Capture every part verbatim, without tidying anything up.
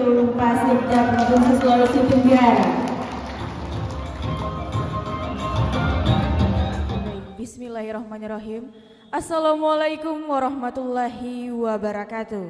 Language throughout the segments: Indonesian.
seluruh Pasir dan Provinsi Sulawesi Tenggara. Bismillahirrahmanirrahim. Assalamualaikum warahmatullahi wabarakatuh.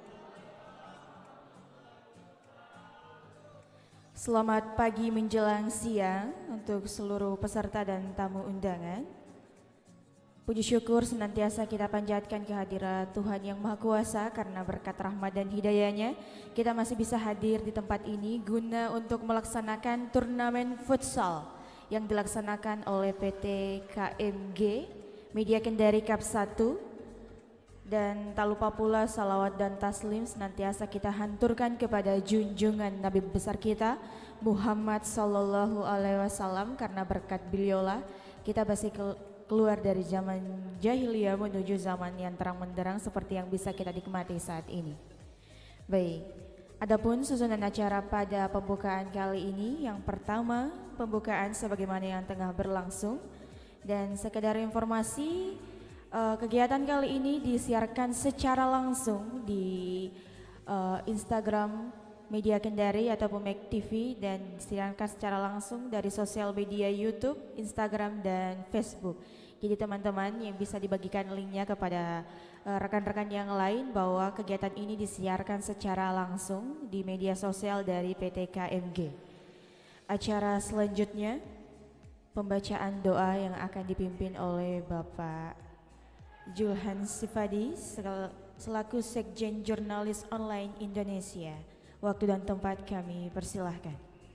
Selamat pagi menjelang siang untuk seluruh peserta dan tamu undangan. Puji syukur senantiasa kita panjatkan kehadirat Tuhan Yang Maha Kuasa, karena berkat rahmat dan hidayahnya kita masih bisa hadir di tempat ini guna untuk melaksanakan turnamen futsal yang dilaksanakan oleh P T K M G Media Kendari Cup satu. Dan tak lupa pula salawat dan taslim senantiasa kita hanturkan kepada junjungan Nabi besar kita Muhammad Sallallahu Alaihi Wasallam, karena berkat beliaulah kita masih keluar dari zaman jahiliyah menuju zaman yang terang menderang seperti yang bisa kita nikmati saat ini. Baik, adapun susunan acara pada pembukaan kali ini, yang pertama pembukaan sebagaimana yang tengah berlangsung, dan sekedar informasi, uh, kegiatan kali ini disiarkan secara langsung di uh, Instagram Media Kendari ataupun M E K T V, dan disiarkan secara langsung dari sosial media YouTube, Instagram, dan Facebook. Jadi teman-teman yang bisa dibagikan linknya kepada rekan-rekan uh, yang lain bahwa kegiatan ini disiarkan secara langsung di media sosial dari P T K M G. Acara selanjutnya pembacaan doa yang akan dipimpin oleh Bapak Julhan Sifadi selaku Sekjen Jurnalis Online Indonesia. Waktu dan tempat kami persilahkan.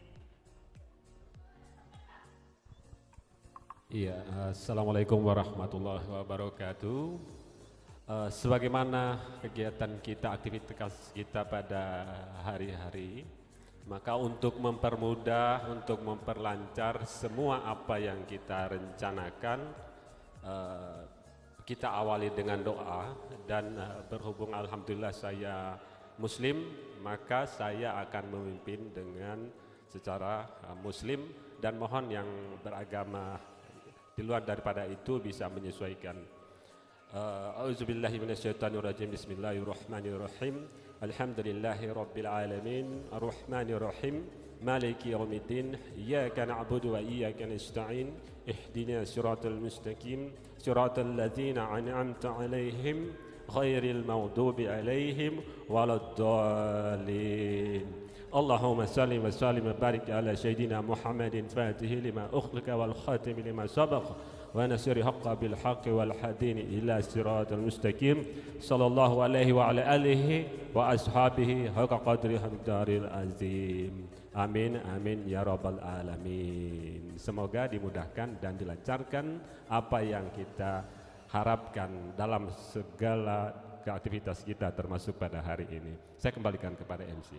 Iya, assalamualaikum warahmatullahi wabarakatuh. Uh, sebagaimana kegiatan kita, aktivitas kita pada hari-hari, maka untuk mempermudah, untuk memperlancar semua apa yang kita rencanakan, uh, kita awali dengan doa. Dan uh, berhubung alhamdulillah saya Muslim, maka saya akan memimpin dengan secara uh, Muslim, dan mohon yang beragama di luar daripada itu bisa menyesuaikan. A'udzubillahi minasyaitonirrajim. Bismillahirrahmanirrahim. Alhamdulillahi rabbil alamin, arrahmanirrahim, maliki yaumiddin, iyyaka na'budu wa iyyaka nasta'in, ihdinas siratal mustaqim, siratal ladzina an'amta 'alaihim ghairil maghdubi 'alaihim waladdallin. Allahumma salli wa sallim wa barik ala sayyidina Muhammadin fatihi lima ukhliqa wal khatimi lima sabaq wa nasiri haqqa bil haqqi wal hadini ila siratal mustaqim, sallallahu alaihi wa ala alihi wa ashabihi haqqa qadri hamdaril azim. Amin amin ya rabbal alamin. Semoga dimudahkan dan dilancarkan apa yang kita harapkan dalam segala aktivitas kita termasuk pada hari ini. Saya kembalikan kepada M C.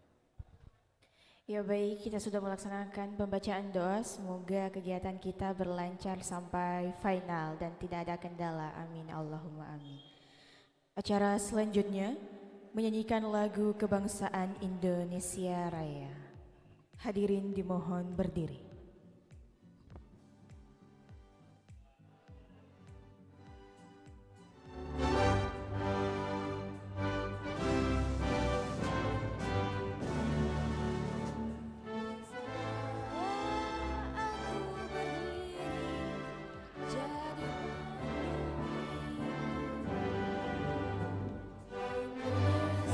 Ya baik, kita sudah melaksanakan pembacaan doa. Semoga kegiatan kita berlancar sampai final dan tidak ada kendala. Amin Allahumma amin. Acara selanjutnya menyanyikan lagu kebangsaan Indonesia Raya. Hadirin dimohon berdiri.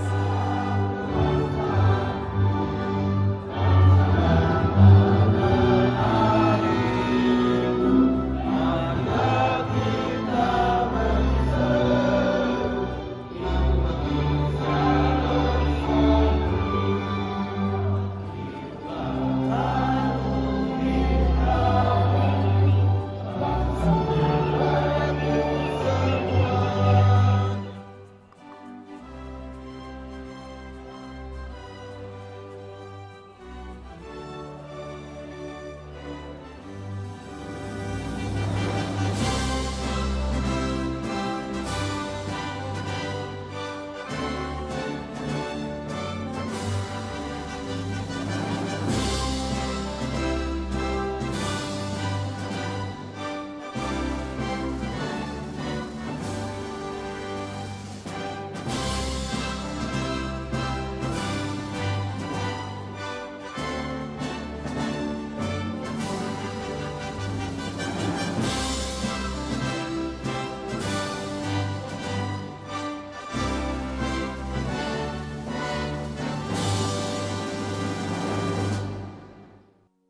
Oh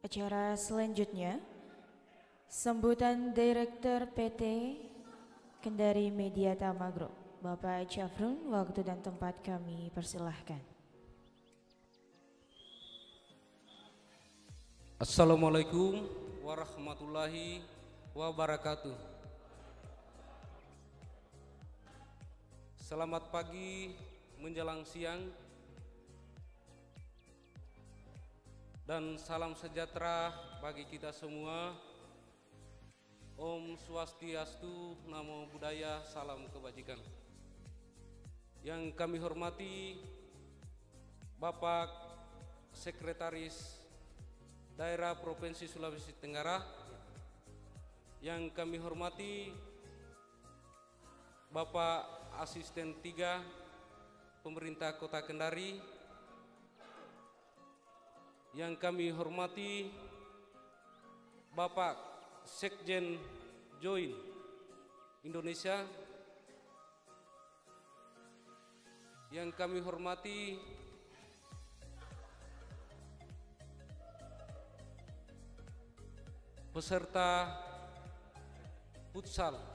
Acara selanjutnya, sambutan Direktur P T Kendari Media Tama Group, Bapak Jafrun. Waktu dan tempat kami persilahkan. Assalamualaikum warahmatullahi wabarakatuh. Selamat pagi menjelang siang dan salam sejahtera bagi kita semua. Om Swastiastu, Namo Buddhaya, salam kebajikan. Yang kami hormati Bapak Sekretaris Daerah Provinsi Sulawesi Tenggara, yang kami hormati Bapak Asisten tiga Pemerintah Kota Kendari, yang kami hormati Bapak Sekjen Join Indonesia, yang kami hormati peserta futsal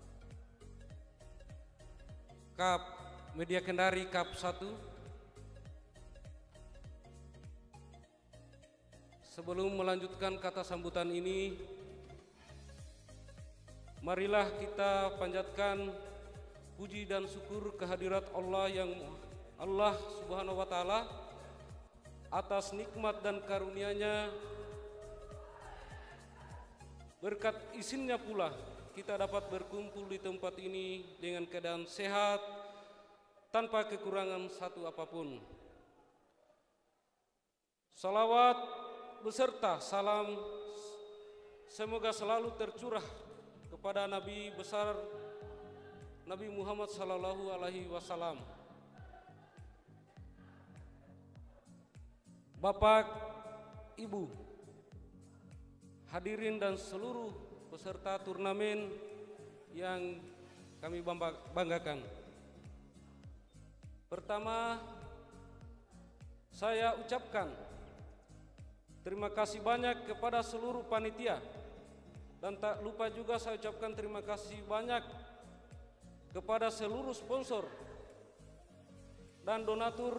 Cup Media Kendari Cup satu. Sebelum melanjutkan kata sambutan ini, marilah kita panjatkan puji dan syukur kehadirat Allah yang Allah Subhanahu wa taala atas nikmat dan karunia-Nya. Berkat izinnya pula kita dapat berkumpul di tempat ini dengan keadaan sehat tanpa kekurangan satu apapun. Salawat beserta salam semoga selalu tercurah kepada Nabi besar Nabi Muhammad sallallahu alaihi wasallam. Bapak, Ibu, hadirin dan seluruh peserta turnamen yang kami banggakan. Pertama, saya ucapkan terima kasih banyak kepada seluruh panitia, dan tak lupa juga saya ucapkan terima kasih banyak kepada seluruh sponsor dan donatur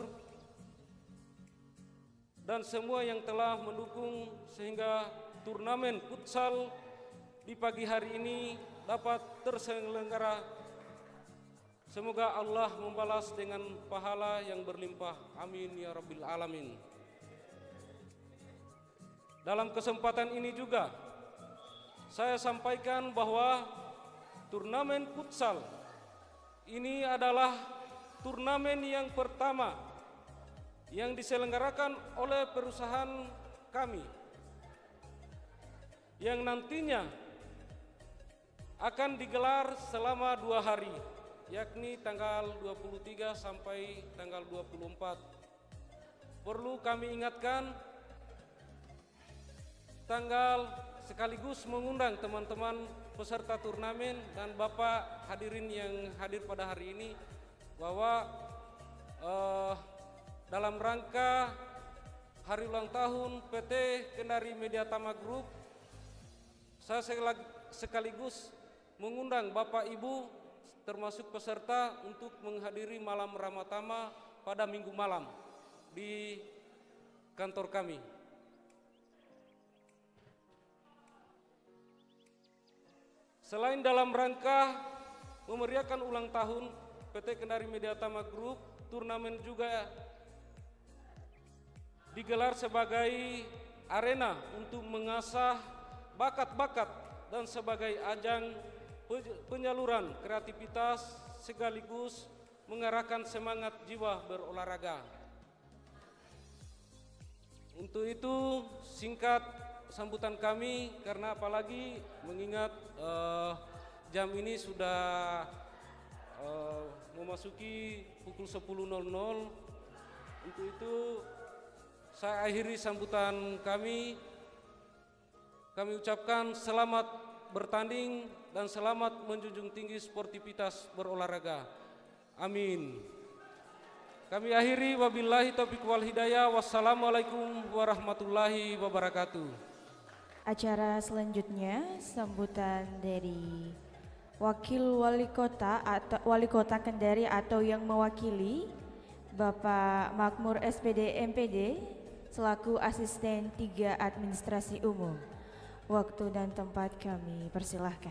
dan semua yang telah mendukung sehingga turnamen futsal di pagi hari ini dapat terselenggara. Semoga Allah membalas dengan pahala yang berlimpah. Amin ya Rabbil Alamin. Dalam kesempatan ini juga saya sampaikan bahwa turnamen futsal ini adalah turnamen yang pertama yang diselenggarakan oleh perusahaan kami, yang nantinya akan digelar selama dua hari, yakni tanggal dua puluh tiga sampai tanggal dua puluh empat. Perlu kami ingatkan, tanggal sekaligus mengundang teman-teman peserta turnamen dan Bapak hadirin yang hadir pada hari ini, bahwa eh, dalam rangka hari ulang tahun P T Kendari Media Tama Group, saya sekaligus mengundang Bapak Ibu termasuk peserta untuk menghadiri malam Ramatama pada minggu malam di kantor kami. Selain dalam rangka memeriahkan ulang tahun P T Kendari Media Tama Group, turnamen juga digelar sebagai arena untuk mengasah bakat-bakat dan sebagai ajang penyaluran kreativitas sekaligus mengarahkan semangat jiwa berolahraga. Untuk itu singkat sambutan kami, karena apalagi mengingat uh, jam ini sudah uh, memasuki pukul sepuluh nol nol. Untuk itu saya akhiri sambutan kami. Kami ucapkan selamat bertanding dan selamat menjunjung tinggi sportivitas berolahraga. Amin. Kami akhiri, wabillahi taufiq wal hidayah. Wassalamualaikum warahmatullahi wabarakatuh. Acara selanjutnya sambutan dari Wakil Wali Kota atau Wali Kota Kendari atau yang mewakili Bapak Makmur S P D M P D selaku Asisten tiga Administrasi Umum. Waktu dan tempat kami persilahkan.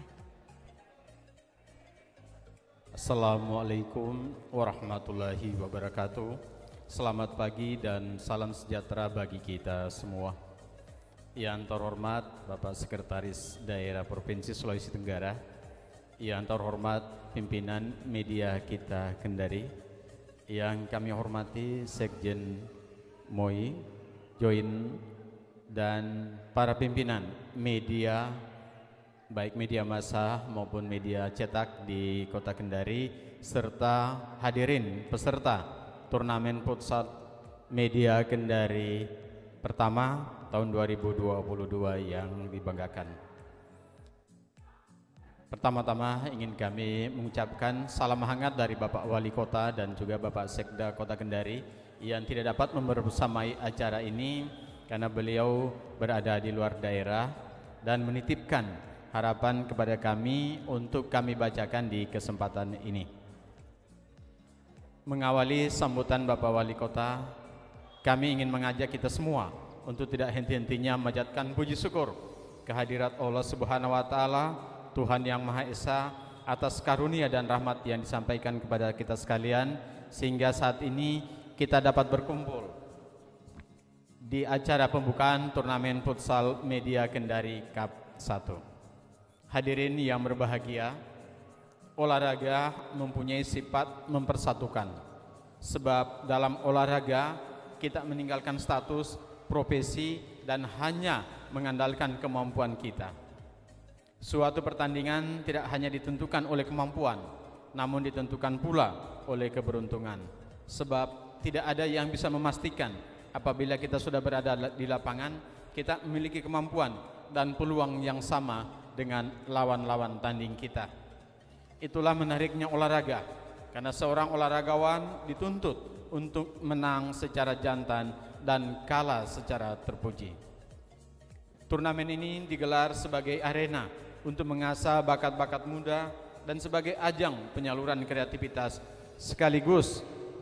Assalamualaikum warahmatullahi wabarakatuh. Selamat pagi dan salam sejahtera bagi kita semua. Yang terhormat Bapak Sekretaris Daerah Provinsi Sulawesi Tenggara, yang terhormat pimpinan media kita Kendari, yang kami hormati Sekjen M O I, Join, dan para pimpinan media baik media massa maupun media cetak di Kota Kendari, serta hadirin peserta turnamen futsal media Kendari pertama tahun dua ribu dua puluh dua yang dibanggakan. Pertama-tama ingin kami mengucapkan salam hangat dari Bapak Wali Kota dan juga Bapak Sekda Kota Kendari yang tidak dapat membersamai acara ini karena beliau berada di luar daerah dan menitipkan harapan kepada kami untuk kami bacakan di kesempatan ini. Mengawali sambutan Bapak Wali Kota, kami ingin mengajak kita semua untuk tidak henti-hentinya memanjatkan puji syukur kehadirat Allah Subhanahu wa taala, Tuhan yang Maha Esa, atas karunia dan rahmat yang disampaikan kepada kita sekalian sehingga saat ini kita dapat berkumpul di acara pembukaan turnamen futsal media Kendari Cup satu. Hadirin yang berbahagia, olahraga mempunyai sifat mempersatukan. Sebab dalam olahraga kita meninggalkan status, profesi, dan hanya mengandalkan kemampuan kita. Suatu pertandingan tidak hanya ditentukan oleh kemampuan, namun ditentukan pula oleh keberuntungan. Sebab tidak ada yang bisa memastikan apabila kita sudah berada di lapangan, kita memiliki kemampuan dan peluang yang sama dengan lawan-lawan tanding kita. Itulah menariknya olahraga, karena seorang olahragawan dituntut untuk menang secara jantan dan kalah secara terpuji. Turnamen ini digelar sebagai arena untuk mengasah bakat-bakat muda dan sebagai ajang penyaluran kreativitas sekaligus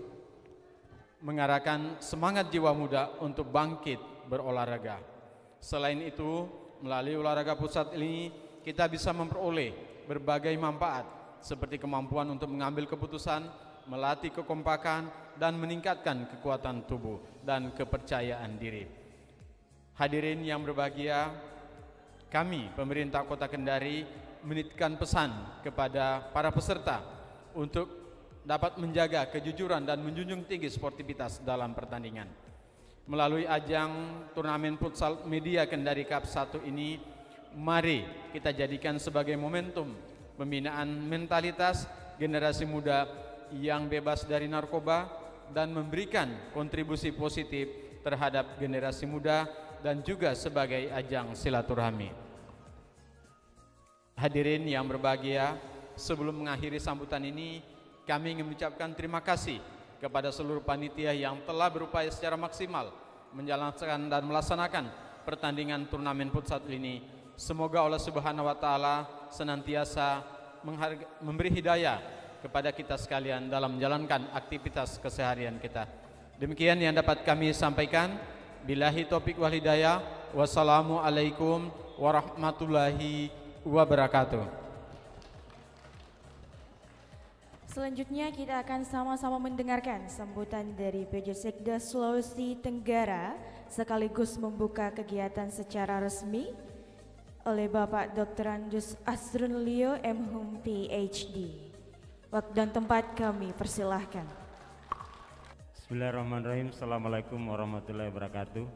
mengarahkan semangat jiwa muda untuk bangkit berolahraga. Selain itu, melalui olahraga pusat ini kita bisa memperoleh berbagai manfaat seperti kemampuan untuk mengambil keputusan, melatih kekompakan, dan meningkatkan kekuatan tubuh dan kepercayaan diri. Hadirin yang berbahagia, kami pemerintah Kota Kendari menitipkan pesan kepada para peserta untuk dapat menjaga kejujuran dan menjunjung tinggi sportivitas dalam pertandingan. Melalui ajang turnamen futsal media Kendari Cup satu ini, mari kita jadikan sebagai momentum pembinaan mentalitas generasi muda yang bebas dari narkoba dan memberikan kontribusi positif terhadap generasi muda dan juga sebagai ajang silaturahmi. Hadirin yang berbahagia, sebelum mengakhiri sambutan ini, kami ingin mengucapkan terima kasih kepada seluruh panitia yang telah berupaya secara maksimal menjalankan dan melaksanakan pertandingan turnamen futsal ini. Semoga Allah Subhanahu wa taala senantiasa memberi hidayah kepada kita sekalian dalam menjalankan aktivitas keseharian kita. Demikian yang dapat kami sampaikan. Billahi taufiq wal hidayah. Wassalamualaikum warahmatullahi wabarakatuh. Selanjutnya kita akan sama-sama mendengarkan sambutan dari P J Sekda Sulawesi Tenggara sekaligus membuka kegiatan secara resmi oleh Bapak Doktor Andus Asrun Leo M Hum P H D. Waktu dan tempat kami persilahkan. Bismillahirrahmanirrahim. Assalamualaikum warahmatullahi wabarakatuh.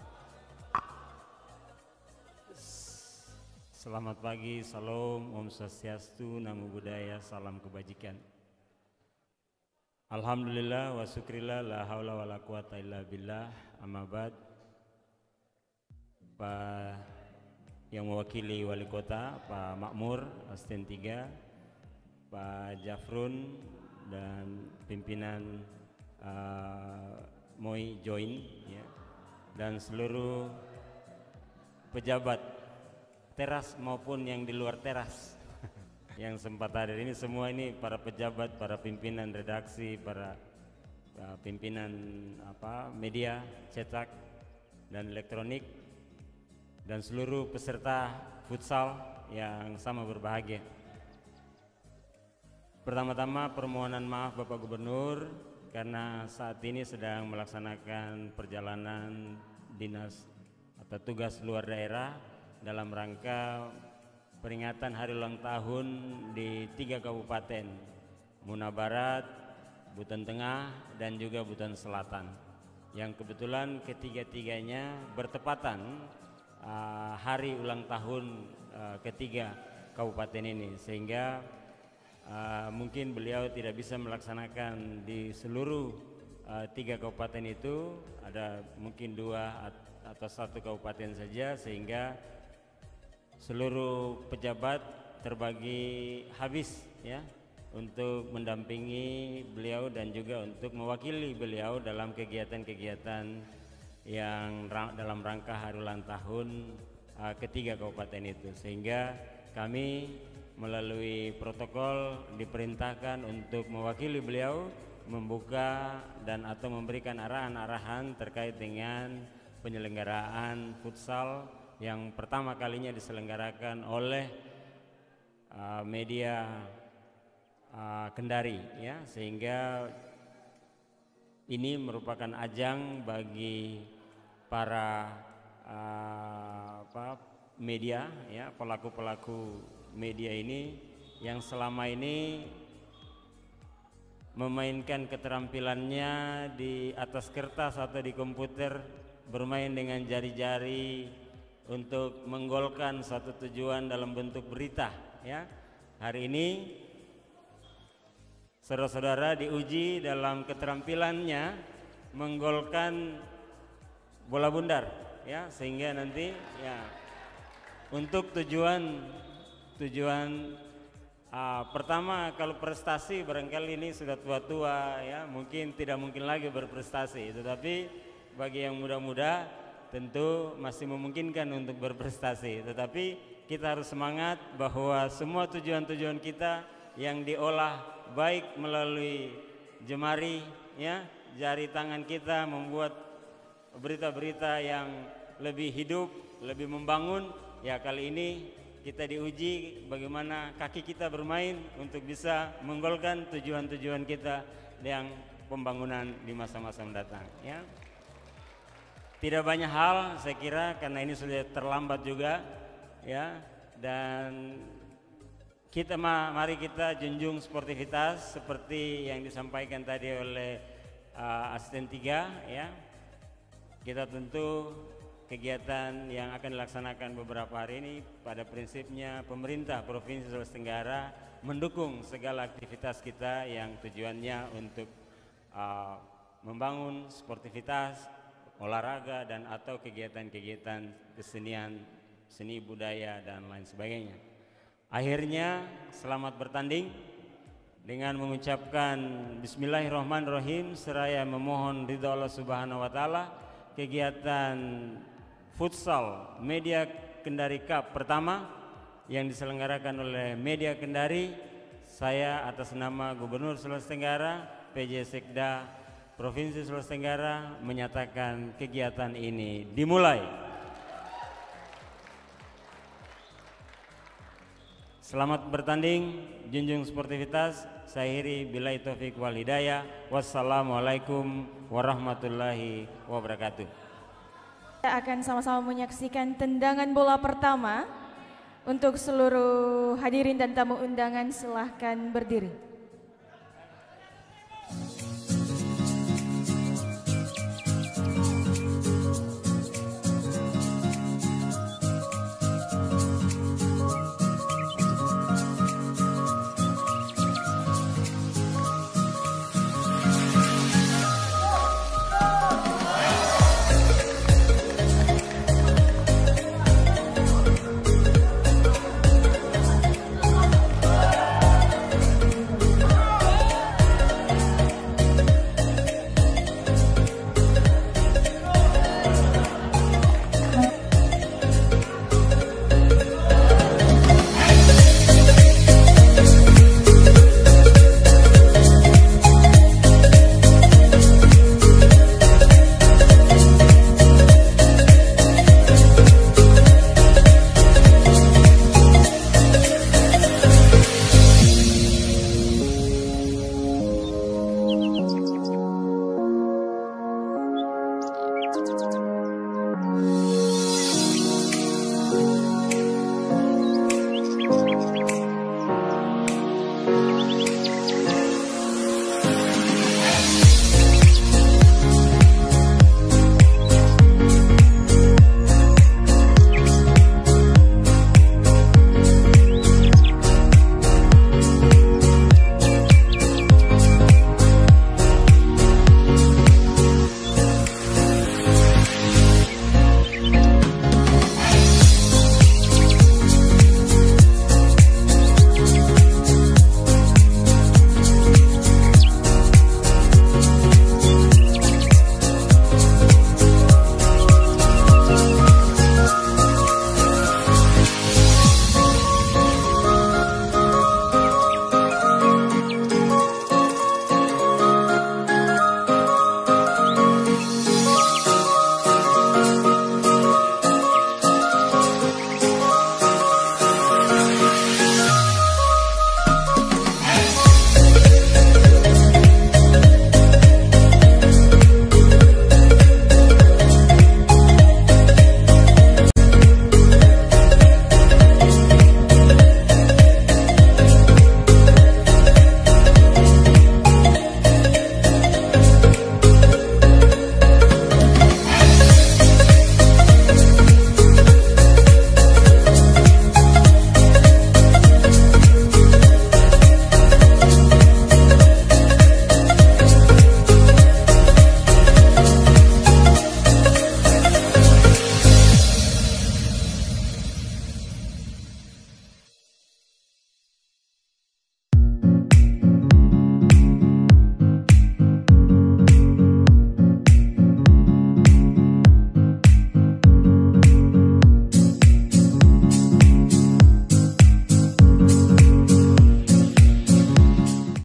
Selamat pagi, salam, om swastiastu, namo buddhaya, salam kebajikan. Alhamdulillah wa syukrillah, la haula wa la quwata illa billah, amma ba'd. Pak yang mewakili wali kota, Pak Makmur, Asisten tiga, Pak Jafrun, dan pimpinan uh, Moi join ya, dan seluruh pejabat teras maupun yang di luar teras yang sempat hadir ini, semua ini para pejabat, para pimpinan redaksi, para uh, pimpinan apa media cetak dan elektronik, dan seluruh peserta futsal yang sama berbahagia. Pertama-tama permohonan maaf Bapak Gubernur karena saat ini sedang melaksanakan perjalanan dinas atau tugas luar daerah dalam rangka peringatan hari ulang tahun di tiga kabupaten, Muna Barat, Buton Tengah, dan juga Buton Selatan, yang kebetulan ketiga-tiganya bertepatan uh, hari ulang tahun uh, ketiga kabupaten ini, sehingga uh, mungkin beliau tidak bisa melaksanakan di seluruh uh, tiga kabupaten itu, ada mungkin dua atau satu kabupaten saja, sehingga seluruh pejabat terbagi habis ya untuk mendampingi beliau dan juga untuk mewakili beliau dalam kegiatan-kegiatan yang ra dalam rangka hari ulang tahun uh, ketiga kabupaten itu, sehingga kami melalui protokol diperintahkan untuk mewakili beliau membuka dan atau memberikan arahan-arahan terkait dengan penyelenggaraan futsal yang pertama kalinya diselenggarakan oleh uh, media uh, Kendari ya, sehingga ini merupakan ajang bagi para uh, apa, media ya, pelaku-pelaku media ini yang selama ini memainkan keterampilannya di atas kertas atau di komputer, bermain dengan jari-jari untuk menggolkan satu tujuan dalam bentuk berita ya. Hari ini saudara-saudara diuji dalam keterampilannya menggolkan bola bundar ya, sehingga nanti ya untuk tujuan tujuan uh, pertama, kalau prestasi barangkali ini sudah tua-tua ya, mungkin tidak mungkin lagi berprestasi, tetapi bagi yang muda-muda tentu masih memungkinkan untuk berprestasi. Tetapi kita harus semangat bahwa semua tujuan-tujuan kita yang diolah baik melalui jemari ya, jari tangan kita membuat berita-berita yang lebih hidup, lebih membangun ya. Kali ini kita diuji bagaimana kaki kita bermain untuk bisa menggolkan tujuan-tujuan kita yang pembangunan di masa-masa mendatang ya. Tidak banyak hal saya kira karena ini sudah terlambat juga ya, dan kita mari kita junjung sportivitas seperti yang disampaikan tadi oleh uh, asisten tiga ya. Kita tentu kegiatan yang akan dilaksanakan beberapa hari ini pada prinsipnya pemerintah Provinsi Sulawesi Tenggara mendukung segala aktivitas kita yang tujuannya untuk uh, membangun sportivitas, olahraga, dan atau kegiatan-kegiatan kesenian, seni budaya dan lain sebagainya. Akhirnya selamat bertanding dengan mengucapkan Bismillahirrahmanirrahim seraya memohon ridha Allah Subhanahu wa taala. Kegiatan futsal Media Kendari Cup pertama yang diselenggarakan oleh Media Kendari, saya atas nama Gubernur Sulawesi Tenggara, P J Sekda Provinsi Sulawesi Tenggara menyatakan kegiatan ini dimulai. Selamat bertanding, junjung sportivitas. Saya akhiri billahi taufiq wal hidayah. Wassalamualaikum warahmatullahi wabarakatuh. Kita akan sama-sama menyaksikan tendangan bola pertama. Untuk seluruh hadirin dan tamu undangan silahkan berdiri.